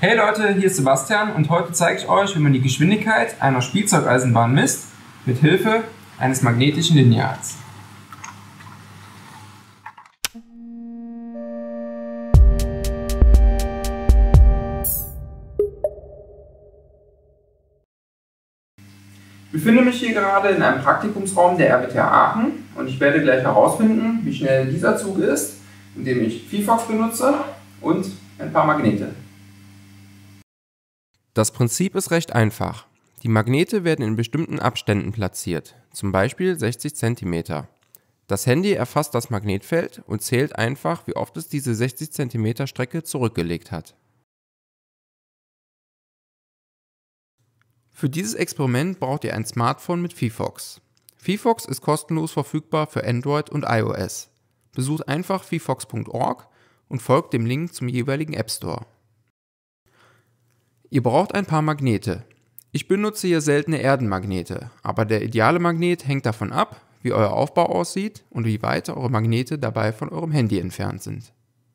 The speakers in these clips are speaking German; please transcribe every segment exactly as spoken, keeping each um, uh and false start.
Hey Leute, hier ist Sebastian und heute zeige ich euch, wie man die Geschwindigkeit einer Spielzeugeisenbahn misst, mit Hilfe eines magnetischen Lineals. Ich befinde mich hier gerade in einem Praktikumsraum der R W T H Aachen und ich werde gleich herausfinden, wie schnell dieser Zug ist, indem ich VFox benutze und ein paar Magnete. Das Prinzip ist recht einfach. Die Magnete werden in bestimmten Abständen platziert, zum Beispiel sechzig Zentimeter. Das Handy erfasst das Magnetfeld und zählt einfach, wie oft es diese sechzig Zentimeter Strecke zurückgelegt hat. Für dieses Experiment braucht ihr ein Smartphone mit VFox. VFox ist kostenlos verfügbar für Android und iOS. Besucht einfach vfox punkt org und folgt dem Link zum jeweiligen App Store. Ihr braucht ein paar Magnete. Ich benutze hier seltene Erdenmagnete, aber der ideale Magnet hängt davon ab, wie euer Aufbau aussieht und wie weit eure Magnete dabei von eurem Handy entfernt sind.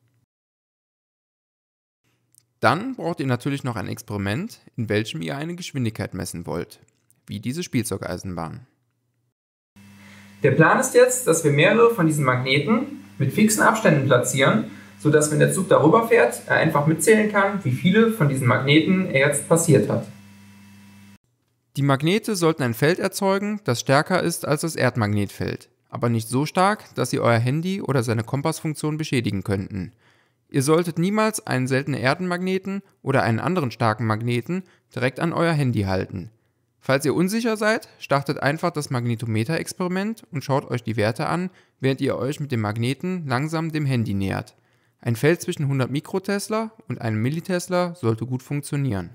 Dann braucht ihr natürlich noch ein Experiment, in welchem ihr eine Geschwindigkeit messen wollt, wie diese Spielzeugeisenbahn. Der Plan ist jetzt, dass wir mehrere von diesen Magneten mit fixen Abständen platzieren, sodass, wenn der Zug darüber fährt, er einfach mitzählen kann, wie viele von diesen Magneten er jetzt passiert hat. Die Magnete sollten ein Feld erzeugen, das stärker ist als das Erdmagnetfeld, aber nicht so stark, dass sie euer Handy oder seine Kompassfunktion beschädigen könnten. Ihr solltet niemals einen seltenen Erdenmagneten oder einen anderen starken Magneten direkt an euer Handy halten. Falls ihr unsicher seid, startet einfach das Magnetometer-Experiment und schaut euch die Werte an, während ihr euch mit dem Magneten langsam dem Handy nähert. Ein Feld zwischen hundert Mikrotesla und einem Millitesla sollte gut funktionieren.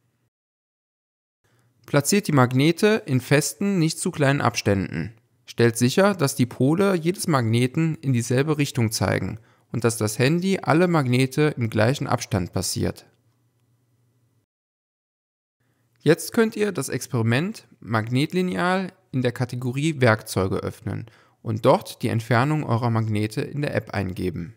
Platziert die Magnete in festen, nicht zu kleinen Abständen. Stellt sicher, dass die Pole jedes Magneten in dieselbe Richtung zeigen und dass das Handy alle Magnete im gleichen Abstand passiert. Jetzt könnt ihr das Experiment Magnetlineal in der Kategorie Werkzeuge öffnen und dort die Entfernung eurer Magnete in der App eingeben.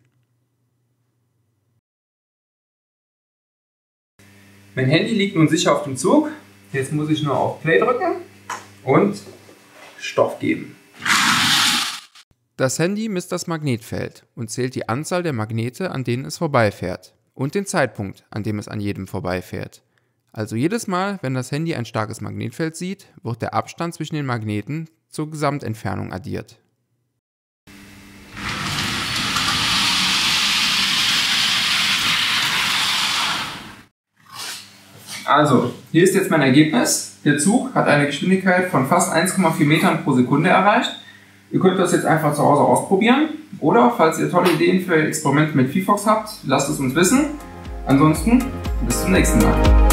Mein Handy liegt nun sicher auf dem Zug. Jetzt muss ich nur auf Play drücken und Stoff geben. Das Handy misst das Magnetfeld und zählt die Anzahl der Magnete, an denen es vorbeifährt, und den Zeitpunkt, an dem es an jedem vorbeifährt. Also jedes Mal, wenn das Handy ein starkes Magnetfeld sieht, wird der Abstand zwischen den Magneten zur Gesamtentfernung addiert. Also, hier ist jetzt mein Ergebnis. Der Zug hat eine Geschwindigkeit von fast eins Komma vier Metern pro Sekunde erreicht. Ihr könnt das jetzt einfach zu Hause ausprobieren. Oder, falls ihr tolle Ideen für ein Experiment mit VFox habt, lasst es uns wissen. Ansonsten, bis zum nächsten Mal.